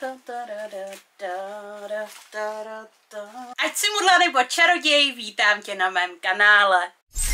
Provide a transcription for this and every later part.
Ať si mudla nebo čaroděj, vítám tě na mém kanále.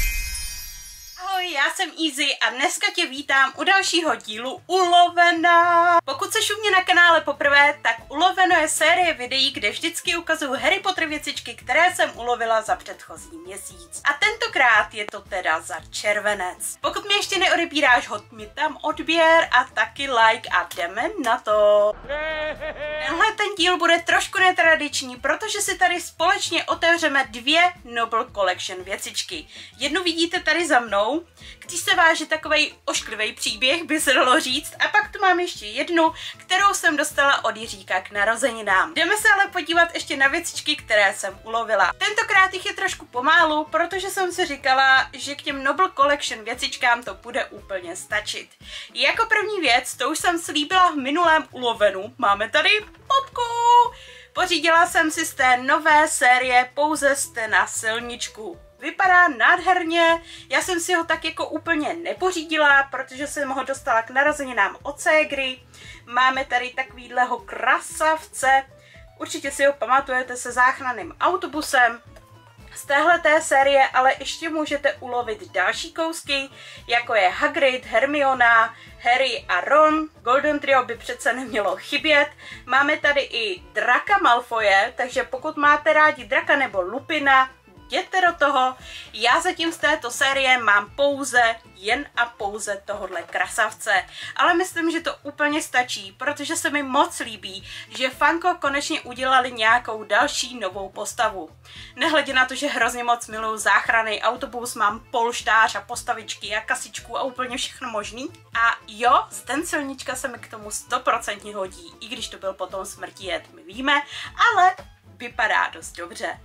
Ahoj, já jsem Easy a dneska tě vítám u dalšího dílu Ulovena. Pokud seš u mě na kanále poprvé, tak Uloveno je série videí, kde vždycky ukazuju Harry Potter věcičky, které jsem ulovila za předchozí měsíc. A tentokrát je to teda za červenec. Pokud mi ještě neodebíráš, hoď mi tam odběr a taky like a jdeme na to. Tenhle ten díl bude trošku netradiční, protože si tady společně otevřeme dvě Noble Collection věcičky. Jednu vidíte tady za mnou, když se váže takovej ošklivý příběh, by se dalo říct, a pak tu mám ještě jednu, kterou jsem dostala od Jiříka k narozeninám. Jdeme se ale podívat ještě na věcičky, které jsem ulovila. Tentokrát jich je trošku pomálu, protože jsem si říkala, že k těm Noble Collection věcičkám to bude úplně stačit. Jako první věc, to už jsem slíbila v minulém Ulovenu, máme tady popku! Pořídila jsem si z té nové série Pouze jste na silničku. Vypadá nádherně, já jsem si ho tak jako úplně nepořídila, protože jsem ho dostala k narozeninám od ségry. Máme tady takovýhleho krasavce, určitě si ho pamatujete, se záchranným autobusem. Z téhleté série ale ještě můžete ulovit další kousky, jako je Hagrid, Hermiona, Harry a Ron. Golden Trio by přece nemělo chybět. Máme tady i Draka Malfoye, takže pokud máte rádi Draka nebo Lupina, jděte do toho. Já zatím z této série mám jen a pouze tohodle krasavce. Ale myslím, že to úplně stačí, protože se mi moc líbí, že Funko konečně udělali nějakou další novou postavu. Nehledě na to, že hrozně moc miluju záchranný autobus, mám polštář a postavičky a kasičku a úplně všechno možný. A jo, ten silnička se mi k tomu 100% hodí, i když to byl potom smrti jed, my víme, ale vypadá dost dobře.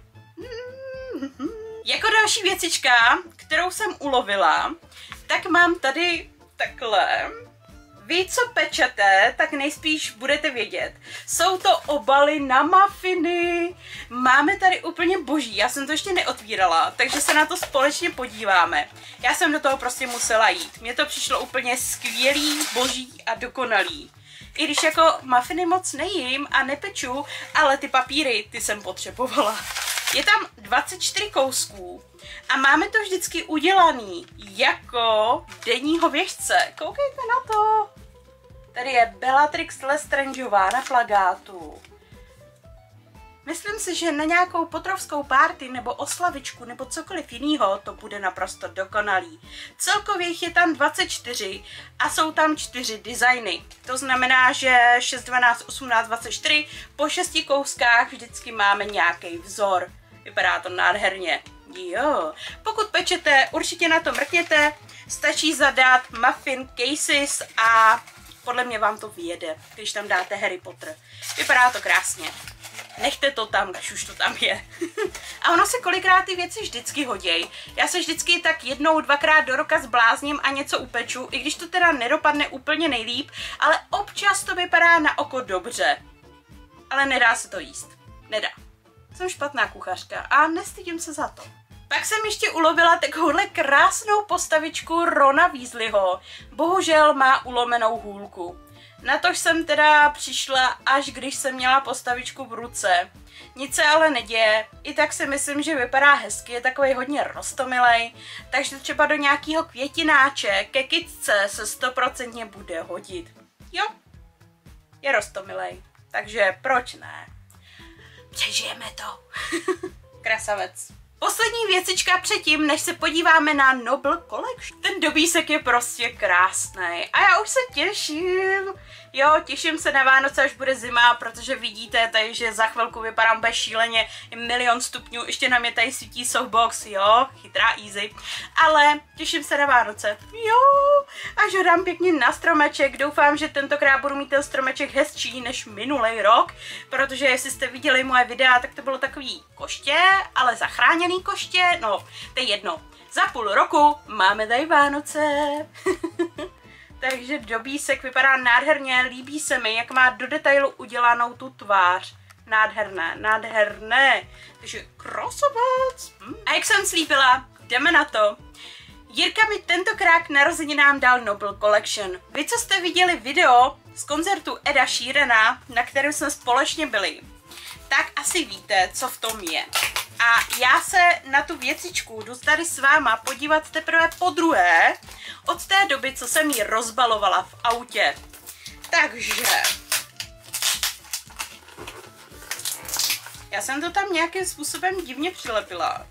Jako další věcička, kterou jsem ulovila, tak mám tady takhle. Vy, co pečete, tak nejspíš budete vědět. Jsou to obaly na mafiny. Máme tady úplně boží, já jsem to ještě neotvírala, takže se na to společně podíváme. Já jsem do toho prostě musela jít. Mně to přišlo úplně skvělý, boží a dokonalý. I když jako mafiny moc nejím a nepeču, ale ty papíry, ty jsem potřebovala. Je tam 24 kousků a máme to vždycky udělaný jako denního věžce. Koukejte na to. Tady je Bellatrix Lestrangeová na plakátu. Myslím si, že na nějakou potrovskou party nebo oslavičku nebo cokoliv jiného to bude naprosto dokonalý. Celkově je tam 24 a jsou tam 4 designy. To znamená, že 6, 12, 18, 24 po 6 kouskách vždycky máme nějaký vzor. Vypadá to nádherně. Jo. Pokud pečete, určitě na to mrkněte. Stačí zadat Muffin Cases a podle mě vám to vyjede, když tam dáte Harry Potter. Vypadá to krásně. Nechte to tam, když už to tam je. A ono se kolikrát ty věci vždycky hodějí. Já se vždycky tak jednou, dvakrát do roka zblázním a něco upeču, i když to teda nedopadne úplně nejlíp, ale občas to vypadá na oko dobře. Ale nedá se to jíst. Nedá. Jsem špatná kuchařka a nestydím se za to. Pak jsem ještě ulovila takovouhle krásnou postavičku Rona Weasleyho. Bohužel má ulomenou hůlku. Na to jsem teda přišla, až když jsem měla postavičku v ruce. Nic se ale neděje, i tak si myslím, že vypadá hezky, je takový hodně roztomilej, takže třeba do nějakého květináče ke kytce se 100% bude hodit. Jo, je roztomilej, takže proč ne? Přežijeme to. Krasavec. Poslední věcička předtím, než se podíváme na Noble Collection. Ten dobísek je prostě krásný a já už se těším. Jo, těším se na Vánoce, až bude zima, protože vidíte tady, že za chvilku vypadám úplně šíleně, je 1 000 000 stupňů, ještě na mě tady svítí softbox, jo, chytrá Easy. Ale těším se na Vánoce, jo, až ho dám pěkně na stromeček, doufám, že tentokrát budu mít ten stromeček hezčí než minulý rok, protože jestli jste viděli moje videa, tak to bylo takový koště, ale zachráněný koště, no, to je jedno. Za půl roku máme tady Vánoce. Takže dobísek vypadá nádherně, líbí se mi, jak má do detailu udělanou tu tvář. Nádherné, nádherné. Takže krasavec. A jak jsem slíbila, jdeme na to. Jirka mi tentokrát k narozeninám dal Noble Collection. Vy, co jste viděli video z koncertu Eda Sheerana, na kterém jsme společně byli, tak asi víte, co v tom je. A já se na tu věcičku jdu tady s váma podívat teprve podruhé od té doby, co jsem ji rozbalovala v autě. Takže já jsem to tam nějakým způsobem divně přilepila.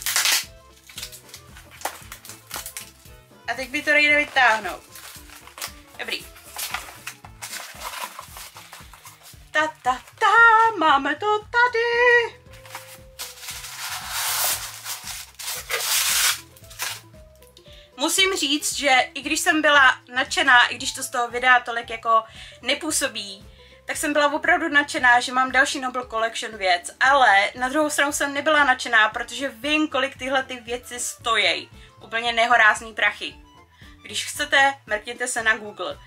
A teď by to nejde vytáhnout. Dobrý. Máme to tady. Musím říct, že i když jsem byla nadšená, i když to z toho videa tolik jako nepůsobí, tak jsem byla opravdu nadšená, že mám další Nobel Collection věc, ale na druhou stranu jsem nebyla nadšená, protože vím, kolik tyhle ty věci stojí. Úplně nehorázný prachy. Když chcete, mrkněte se na Google.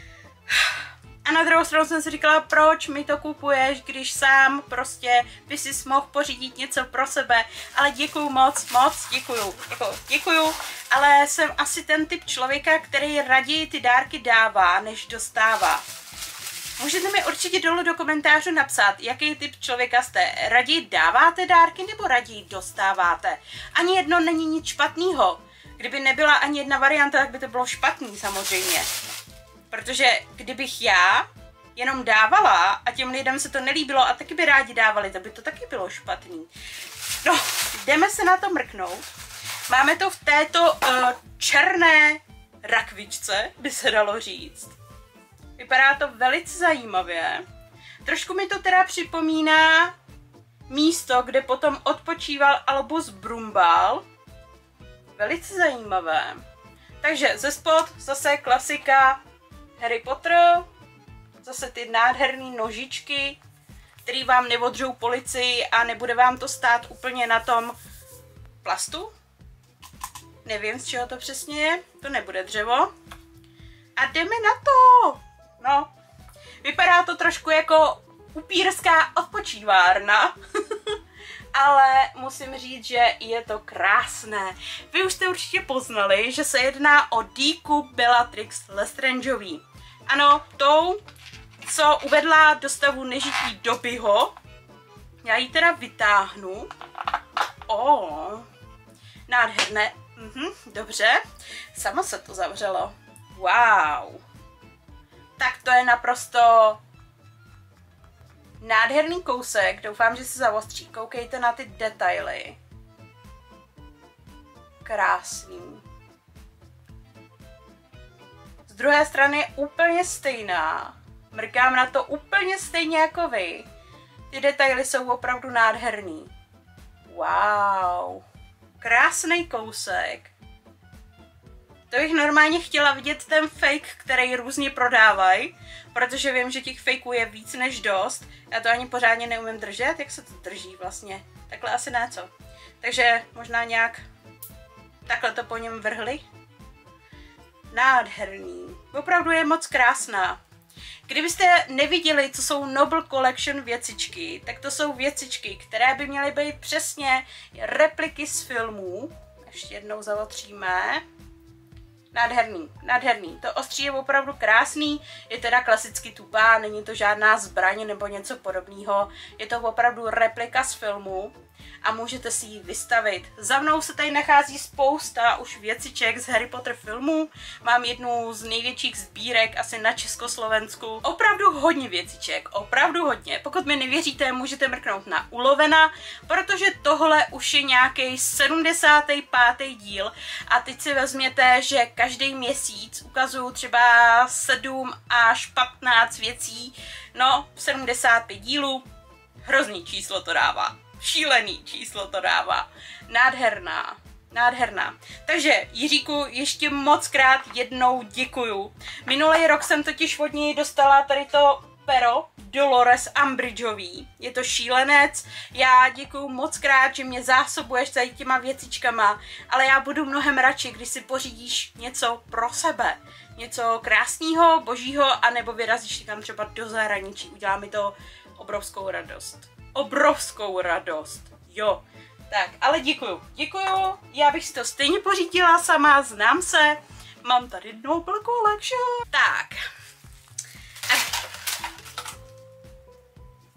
A na druhou stranu jsem si říkala, proč mi to kupuješ, když sám prostě by si mohl pořídit něco pro sebe, ale děkuju moc, děkuju, děkuju, ale jsem asi ten typ člověka, který raději ty dárky dává, než dostává. Můžete mi určitě dolů do komentářů napsat, jaký typ člověka jste. Raději dáváte dárky nebo raději dostáváte? Ani jedno není nic špatného. Kdyby nebyla ani jedna varianta, tak by to bylo špatný samozřejmě. Protože kdybych já jenom dávala a těm lidem se to nelíbilo a taky by rádi dávali, tak by to taky bylo špatný. No, jdeme se na to mrknout. Máme to v této černé rakvičce, by se dalo říct. Vypadá to velice zajímavě. Trošku mi to teda připomíná místo, kde potom odpočíval Albus Brumbál. Velice zajímavé. Takže ze spod zase klasika Harry Potter. Zase ty nádherné nožičky, které vám neodřou policii a nebude vám to stát úplně na tom plastu. Nevím, z čeho to přesně je. To nebude dřevo. A jdeme na to. No, vypadá to trošku jako upírská odpočívárna. Ale musím říct, že je to krásné. Vy už jste určitě poznali, že se jedná o Deeku Bellatrix Lestrangeový. Ano, tou, co uvedla do stavu nežití Dobbyho. Já ji teda vytáhnu. Nádherné. Dobře. Samo se to zavřelo. Wow. Tak to je naprosto nádherný kousek. Doufám, že se zaostří. Koukejte na ty detaily. Krásný. Z druhé strany je úplně stejná. Mrkám na to úplně stejně jako vy. Ty detaily jsou opravdu nádherný. Wow. Krásný kousek. To bych normálně chtěla vidět ten fake, který různě prodávají, protože vím, že těch fakeů je víc než dost. Já to ani pořádně neumím držet, jak se to drží vlastně. Takhle asi ne, co? Takže možná nějak takhle to po něm vrhli. Nádherný. Opravdu je moc krásná. Kdybyste neviděli, co jsou Nobel Collection věcičky, tak to jsou věcičky, které by měly být přesně repliky z filmů. Ještě jednou zaotříme. Nádherný, nádherný. To ostří je opravdu krásný, je teda klasicky tupá, není to žádná zbraň nebo něco podobného. Je to opravdu replika z filmu a můžete si ji vystavit. Za mnou se tady nachází spousta už věciček z Harry Potter filmů. Mám jednu z největších sbírek asi na Československu. Opravdu hodně věciček, opravdu hodně. Pokud mi nevěříte, můžete mrknout na Ulovena, protože tohle už je nějaký 75. díl a teď si vezměte, že každý měsíc ukazuju třeba 7 až 15 věcí, no 75 dílů, hrozný číslo to dává. Šílený číslo to dává. Nádherná. Nádherná. Takže Jiříku, ještě moc krát jednou děkuju. Minulý rok jsem totiž od něj dostala tady to pero Dolores Umbridgeový. Je to šílenec. Já děkuju moc krát, že mě zásobuješ tady těma věcičkama, ale já budu mnohem radši, když si pořídíš něco pro sebe. Něco krásného, božího, anebo vyrazíš tam třeba do zahraničí. Udělá mi to obrovskou radost. Obrovskou radost. Jo. Tak, ale děkuju. Já bych si to stejně pořídila sama, znám se. Mám tady Nobel Collection. Tak.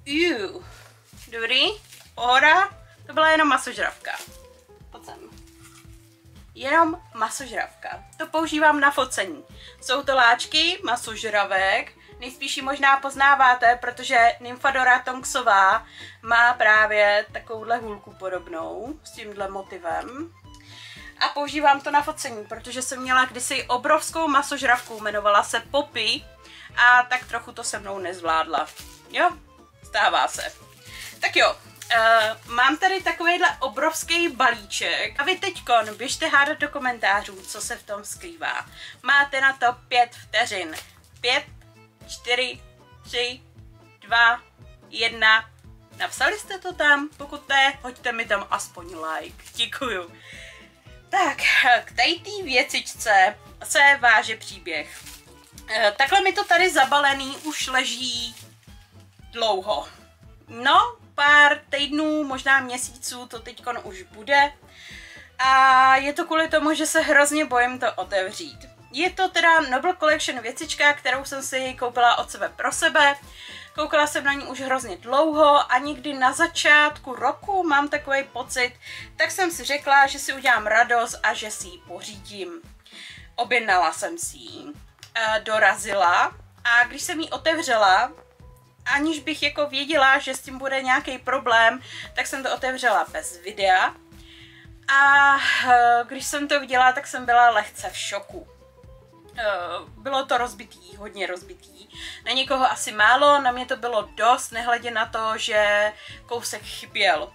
Dobrý, pohoda, to byla jenom masožravka. Pojď sem. Jenom masožravka. To používám na focení. Jsou to láčky masožravek, nejspíš ji možná poznáváte, protože Nymfadora Tonksová má právě takovouhle hůlku podobnou s tímhle motivem. A používám to na focení, protože jsem měla kdysi obrovskou masožravku, jmenovala se Poppy a tak trochu to se mnou nezvládla. Jo, stává se. Tak jo, mám tady takovýhle obrovský balíček a vy teďkon běžte hádat do komentářů, co se v tom skrývá. Máte na to 5 vteřin. 5, 4, 3, 2, 1. Napsali jste to tam? Pokud ne, hoďte mi tam aspoň like. Děkuju. Tak, k té věcičce se váže příběh. Takhle mi to tady zabalený už leží dlouho. No, pár týdnů, možná měsíců to teďkon už bude. A je to kvůli tomu, že se hrozně bojím to otevřít. Je to teda Noble Collection věcička, kterou jsem si koupila od sebe pro sebe. Koukala jsem na ní už hrozně dlouho a někdy na začátku roku mám takový pocit, tak jsem si řekla, že si udělám radost a že si ji pořídím. Objednala jsem si ji, dorazila a když jsem ji otevřela, aniž bych jako věděla, že s tím bude nějaký problém, tak jsem to otevřela bez videa. A když jsem to viděla, tak jsem byla lehce v šoku. Bylo to rozbitý, hodně rozbitý. Na někoho asi málo, na mě to bylo dost, nehledě na to, že kousek chyběl.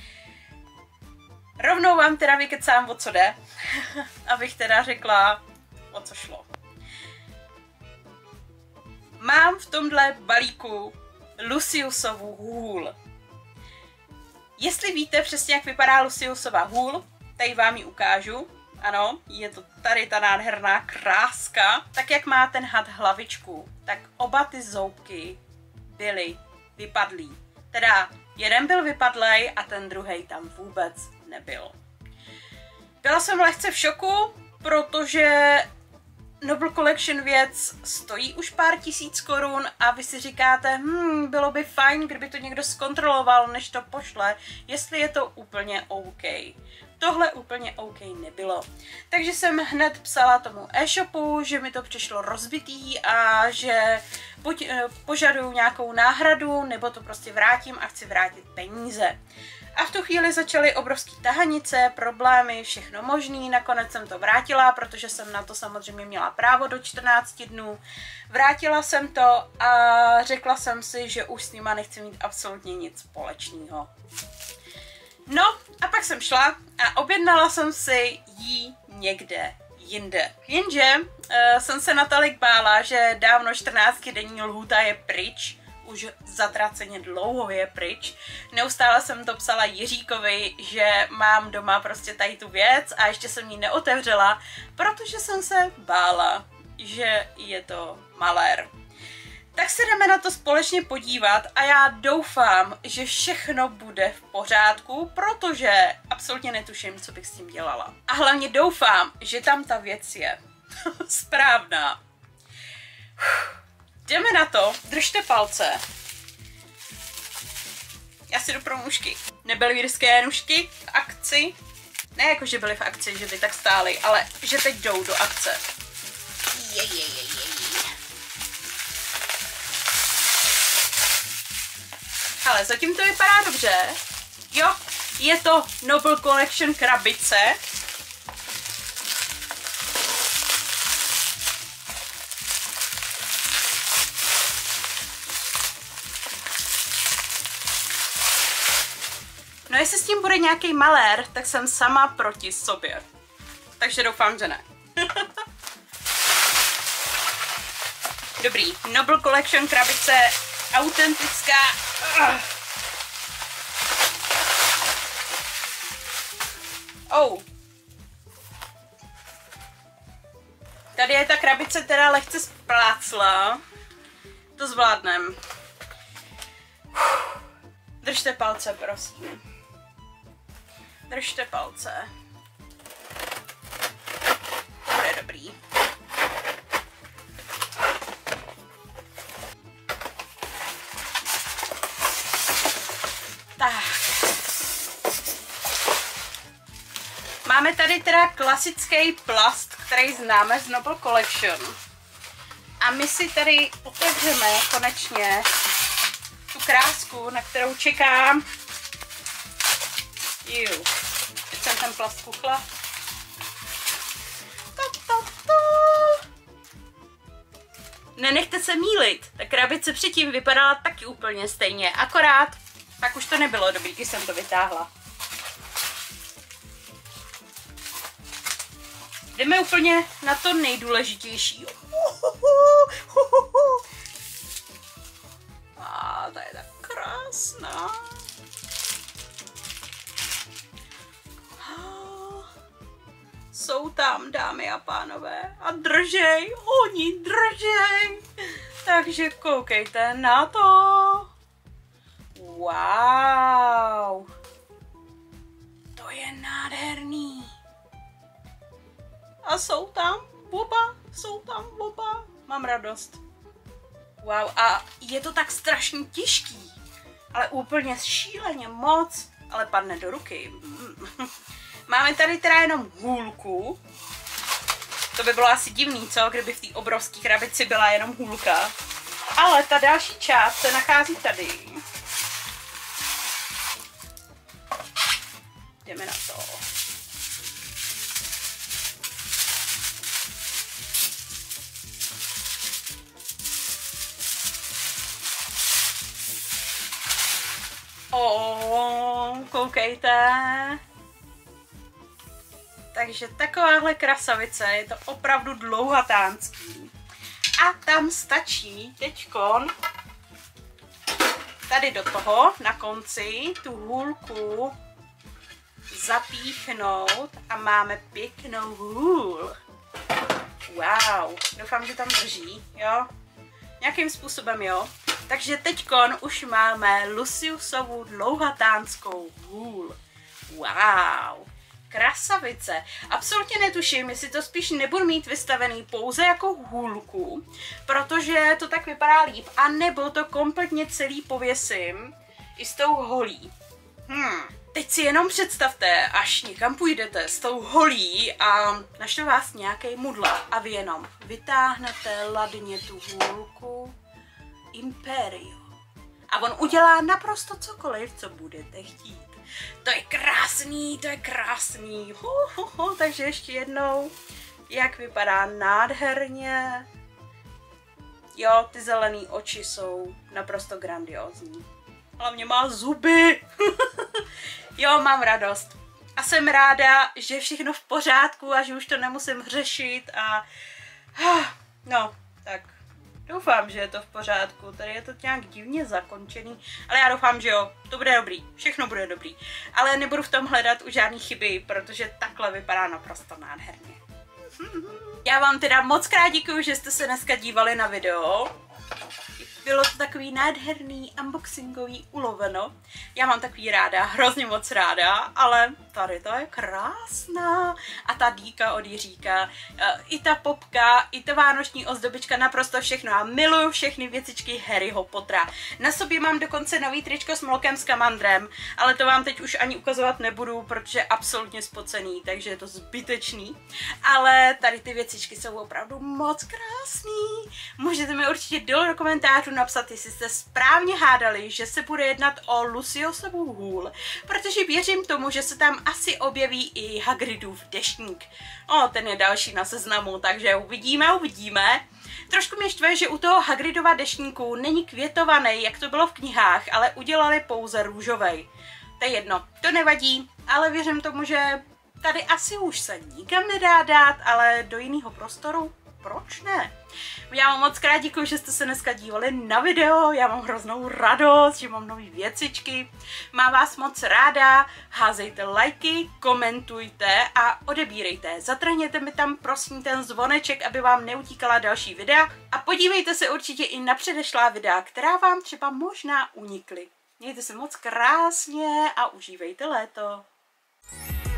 Rovnou vám teda vykecám, o co jde, abych teda řekla, o co šlo. Mám v tomhle balíku Luciusovu hůl. Jestli víte přesně, jak vypadá Luciusova hůl, tady vám ji ukážu. Ano, je to tady ta nádherná kráska. Tak jak má ten had hlavičku, tak oba ty zoubky byly vypadlý. Teda jeden byl vypadlej a ten druhej tam vůbec nebyl. Byla jsem lehce v šoku, protože Noble Collection věc stojí už pár tisíc korun a vy si říkáte, bylo by fajn, kdyby to někdo zkontroloval, než to pošle, jestli je to úplně OK. Tohle úplně OK nebylo. Takže jsem hned psala tomu e-shopu, že mi to přišlo rozbitý a že buď požaduju nějakou náhradu, nebo to prostě vrátím a chci vrátit peníze. A v tu chvíli začaly obrovský tahanice, problémy, všechno možný. Nakonec jsem to vrátila, protože jsem na to samozřejmě měla právo do 14 dnů. Vrátila jsem to a řekla jsem si, že už s nima nechci mít absolutně nic společného. No a pak jsem šla a objednala jsem si jí někde jinde. Jenže jsem se natolik bála, že dávno 14denní lhůta je pryč, už zatraceně dlouho je pryč. Neustále jsem to psala Jiříkovi, že mám doma prostě tady tu věc a ještě jsem ji neotevřela, protože jsem se bála, že je to malér. Tak se jdeme na to společně podívat a já doufám, že všechno bude v pořádku, protože absolutně netuším, co bych s tím dělala. A hlavně doufám, že tam ta věc je správná. Jdeme na to, držte palce. Já si jdu pro nůžky. Nebyly jirské nůžky v akci. Ne jako, že byly v akci, že by tak stály, ale že teď jdou do akce. Ale zatím to vypadá dobře. Jo, je to Noble Collection krabice. No jestli s tím bude nějaký malér, tak jsem sama proti sobě. Takže doufám, že ne. Dobrý, Noble Collection krabice, autentická. Oh. Tady je ta krabice teda lehce splácla. To zvládnem. Držte palce, prosím. Držte palce. Bude dobrý. Máme tady teda klasický plast, který známe z Noble Collection. A my si tady otevřeme konečně tu krásku, na kterou čekám. Teď jsem ten plast kuchla. Nenechte se mýlit, ta krabice předtím vypadala taky úplně stejně, akorát pak už to nebylo dobrý, když jsem to vytáhla. Jdeme úplně na to nejdůležitější. A ta je tak krásná. Jsou tam, dámy a pánové, a držej, oni držej. Takže koukejte na to. Wow. To je nádherný. A jsou tam oba. Mám radost. Wow, a je to tak strašně těžký, ale úplně šíleně moc, ale padne do ruky. Máme tady teda jenom hůlku. To by bylo asi divný, co? Kdyby v té obrovské krabici byla jenom hůlka. Ale ta další část se nachází tady. Jdeme na to. Koukejte. Takže takováhle krasavice, je to opravdu dlouhatánský. A tam stačí teďkon tady do toho na konci tu hůlku zapíchnout a máme pěknou hůl. Wow, doufám, že tam drží, jo? Nějakým způsobem, jo? Takže teďkon už máme Luciusovu dlouhatánskou hůl. Wow, krasavice. Absolutně netuším, jestli to spíš nebudu mít vystavený pouze jako hůlku, protože to tak vypadá líp, anebo to kompletně celý pověsím i s tou holí. Teď si jenom představte, až někam půjdete s tou holí a naštve vás nějaký mudla a vy jenom vytáhnete ladně tu hůlku Imperio. A on udělá naprosto cokoliv, co budete chtít. To je krásný, to je krásný. Takže ještě jednou, jak vypadá nádherně. Jo, ty zelené oči jsou naprosto grandiózní. Hlavně má zuby. Jo, mám radost. A jsem ráda, že je všechno v pořádku a že už to nemusím řešit a... No, tak doufám, že je to v pořádku. Tady je to nějak divně zakončený, ale já doufám, že jo, to bude dobrý. Všechno bude dobrý. Ale nebudu v tom hledat už žádný chyby, protože takhle vypadá naprosto nádherně. Já vám teda moc krát děkuju, že jste se dneska dívali na video. Bylo to takový nádherný unboxingový uloveno. Já mám takový ráda, hrozně moc ráda, ale tady to je krásná. A ta dýka od Jiříka, i ta popka, i ta vánoční ozdobička, naprosto všechno. Já miluju všechny věcičky Harryho Pottera. Na sobě mám dokonce nový tričko s mlokem s kamandrem, ale to vám teď už ani ukazovat nebudu, protože je absolutně spocený, takže je to zbytečný. Ale tady ty věcičky jsou opravdu moc krásný. Můžete mi určitě dole do komentářů napsat, jestli jste správně hádali, že se bude jednat o Luciusovu hůl, protože věřím tomu, že se tam asi objeví i Hagridův deštník. Ten je další na seznamu, takže uvidíme. Trošku mě štve, že u toho Hagridova deštníku není květovaný, jak to bylo v knihách, ale udělali pouze růžovej. To je jedno, to nevadí, ale věřím tomu, že tady asi už se nikam nedá dát, ale do jiného prostoru. Proč ne? Já vám moc krát děkuji, že jste se dneska dívali na video, já mám hroznou radost, že mám nové věcičky, mám vás moc ráda, házejte lajky, komentujte a odebírejte. Zatrhněte mi tam prosím ten zvoneček, aby vám neutíkala další videa a podívejte se určitě i na předešlá videa, která vám třeba možná unikly. Mějte se moc krásně a užívejte léto.